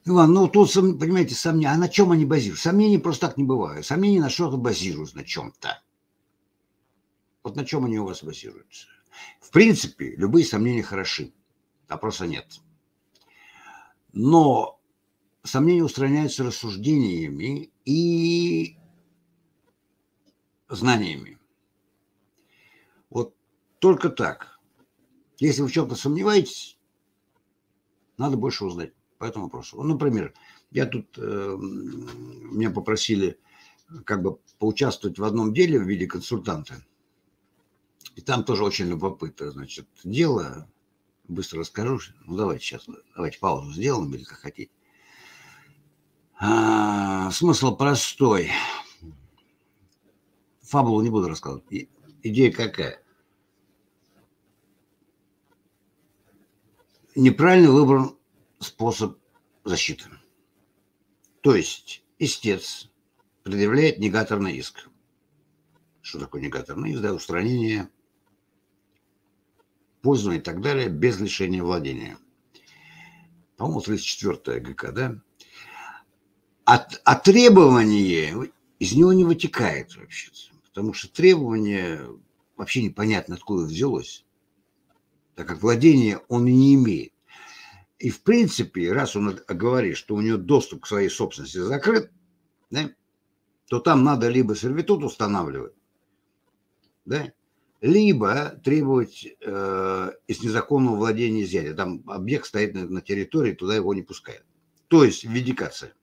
Иван, ну тут, понимаете, сомнения. А на чем они базируются? Сомнений просто так не бывает. Сомнения на что-то базируются, на чем-то. Вот на чем они у вас базируются? В принципе, любые сомнения хороши. Вопроса нет. Но сомнения устраняются рассуждениями и знаниями. Вот только так. Если вы в чем-то сомневаетесь, надо больше узнать по этому вопросу. Ну, например, я тут, меня попросили как бы поучаствовать в одном деле в виде консультанта. И там тоже очень любопытно, значит, дело. Быстро расскажу. Ну, давайте сейчас, давайте паузу сделаем или как хотите. Смысл простой. Фабулу не буду рассказывать. Идея какая? Неправильно выбран способ защиты. То есть истец предъявляет негаторный иск. Что такое негаторный иск? Да, устранение, пользование и так далее без лишения владения. По-моему, 34 ГК, да? А требование из него не вытекает вообще. Потому что требование вообще непонятно откуда взялось. Так как владение он и не имеет. И в принципе, раз он говорит, что у него доступ к своей собственности закрыт, да, то там надо либо сервитут устанавливать, да, либо требовать из незаконного владения изъятия. Там объект стоит на территории, туда его не пускают. То есть виндикация.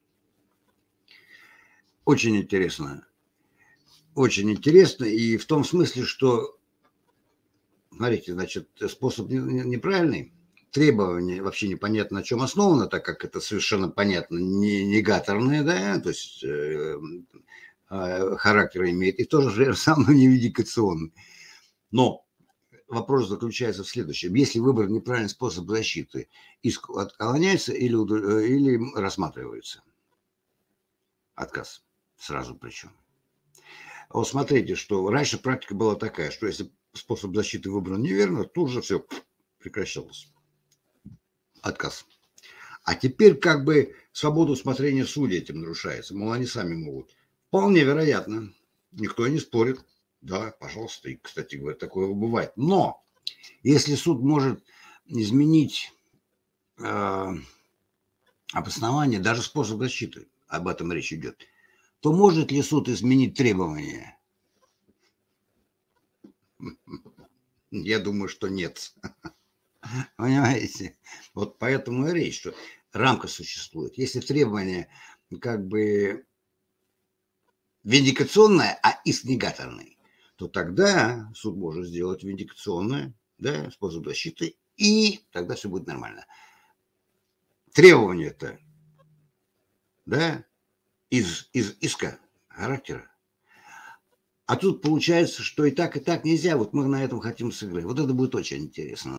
Очень интересно. Очень интересно. И в том смысле, что, смотрите, значит, способ неправильный. Требование вообще непонятно на чем основано, так как это совершенно понятно, не негаторное, да, то есть характер имеет, и тоже самое невидикационный. Но вопрос заключается в следующем. Если выбран неправильный способ защиты, иск отклоняется или рассматривается? Отказ. Сразу причем. Вот смотрите, что раньше практика была такая, что если способ защиты выбран неверно, тут же все прекращалось. Отказ. А теперь как бы свобода усмотрения судей этим нарушается. Мол, они сами могут. Вполне вероятно. Никто и не спорит. Да, пожалуйста. И, кстати говоря, такое бывает. Но если суд может изменить обоснование, даже способ защиты, об этом речь идет, то может ли суд изменить требования? Я думаю, что нет. Понимаете? Вот поэтому и речь, что рамка существует. Если требование как бы виндикационное, а иск негаторный, то тогда суд может сделать виндикационное, да, способ защиты, и тогда все будет нормально. Требование-то, да, из иска характера. А тут получается, что и так нельзя. Вот мы на этом хотим сыграть. Вот это будет очень интересно.